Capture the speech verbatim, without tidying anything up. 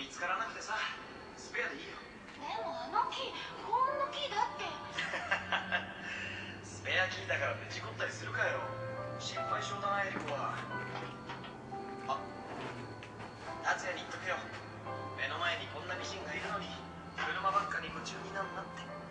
見つからなくてさ、スペアでいいよ。 でもあの木本物の木だって。 スペアキーだからって事故ったりするかよ。心配性だなエリコは。あ、達也に言っとくよ。目の前にこんな美人がいるのに車ばっかに夢中になんなって。